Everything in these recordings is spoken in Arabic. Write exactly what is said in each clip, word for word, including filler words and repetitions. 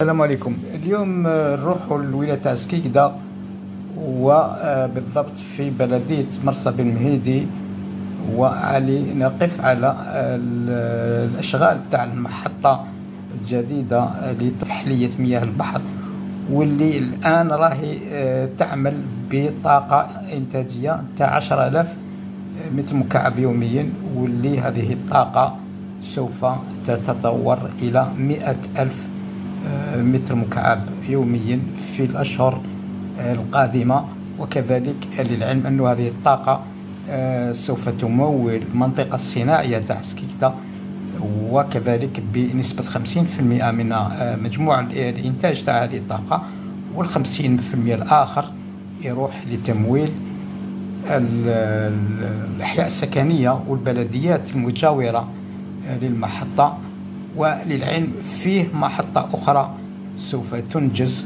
السلام عليكم. اليوم نروحوا للولاية تاع سكيكدا وبالضبط في بلدية مرسى بن مهيدي، وعلي نقف على الأشغال تاع المحطة الجديدة لتحلية مياه البحر، واللي الآن راهي تعمل بطاقة إنتاجية تاع عشرة آلاف متر مكعب يوميا، واللي هذه الطاقة سوف تتطور إلى مئة ألف متر مكعب يوميا في الأشهر القادمة. وكذلك للعلم أن هذه الطاقة سوف تمول المنطقة الصناعية تاع سكيكدا، وكذلك بنسبة خمسين بالمئة من مجموع الإنتاج تاع هذه الطاقة، والخمسين بالمئة الآخر يروح لتمويل الأحياء السكنية والبلديات المجاورة للمحطة. وللعلم فيه محطة أخرى سوف تنجز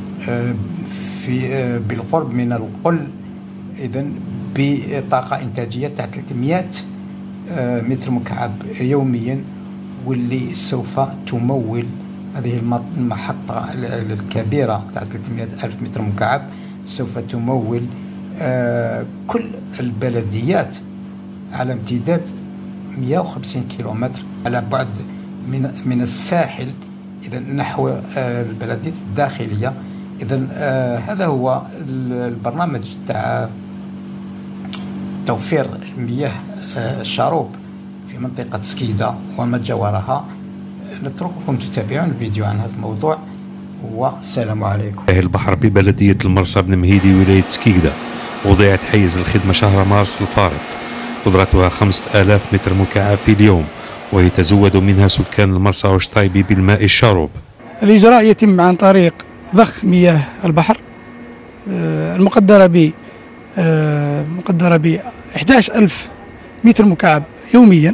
في بالقرب من القل، إذن بطاقة إنتاجية تاع ثلاثمئة متر مكعب يوميا، واللي سوف تمول هذه المحطة الكبيرة تاع ثلاثمئة ألف متر مكعب سوف تمول كل البلديات على امتداد مئة وخمسين كيلومتر على بعد من من الساحل، إذا نحو البلديات الداخلية. إذا هذا هو البرنامج تاع توفير المياه الشروب في منطقة سكيكدا وما جاورها. نترككم تتابعون الفيديو عن هذا الموضوع، والسلام عليكم. البحر ببلدية المرسى بن مهيدي ولاية سكيكدا وضعت حيز الخدمة شهر مارس الفارط، قدرتها خمسة آلاف متر مكعب في اليوم، ويتزود منها سكان المرسى وشطايبي بالماء الشروب. الإجراء يتم عن طريق ضخ مياه البحر المقدرة ب مقدرة ب أحد عشر ألف متر مكعب يوميا.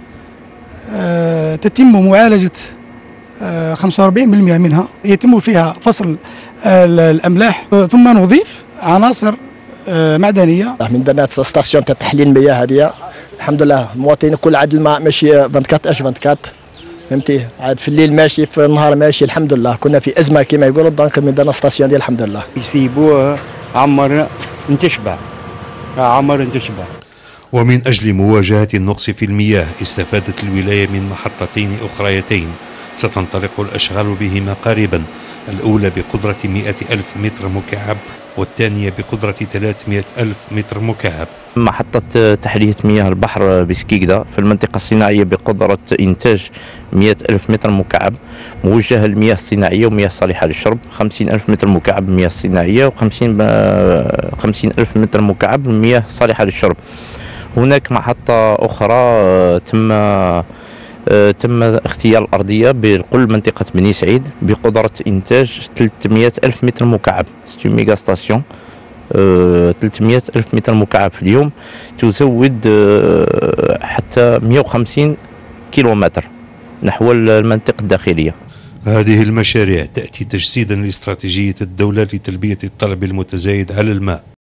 تتم معالجة خمسة وأربعين بالمئة منها، يتم فيها فصل الأملاح، ثم نضيف عناصر معدنية. من درنا ستاسيون تاع تحليل المياه هذه، الحمد لله المواطنين كل عاد الماء ماشي أربعة وعشرين اش أربعة وعشرين، فهمتي، عاد في الليل ماشي، في النهار ماشي، الحمد لله. كنا في ازمه كما يقولوا، دونك من درنا ستاسيون ديال الحمد لله. يسيبوه عمر تشبع عمر تشبع. ومن أجل مواجهة النقص في المياه استفادت الولاية من محطتين أخريتين ستنطلق الأشغال بهما قريبا، الأولى بقدرة مئة ألف متر مكعب والثانية بقدرة ثلاثمئة ألف متر مكعب. محطة تحلية مياه البحر بسكيكدا في المنطقة الصناعية بقدرة إنتاج مئة ألف متر مكعب، موجهة للمياه الصناعية ومياه صالحة للشرب، خمسين ألف متر مكعب المياه الصناعية وخمسين خمسين ألف متر مكعب المياه الصالحة للشرب. هناك محطة أخرى تم تم اختيار الأرضية بالقل منطقة بني سعيد بقدرة إنتاج ثلاثمئة ألف متر مكعب، ستة ميجا ستاسيون، ثلاثمئة ألف متر مكعب في اليوم، تزود حتى مئة وخمسين كيلومتر نحو المنطقة الداخلية. هذه المشاريع تأتي تجسيدا لاستراتيجية الدولة لتلبية الطلب المتزايد على الماء.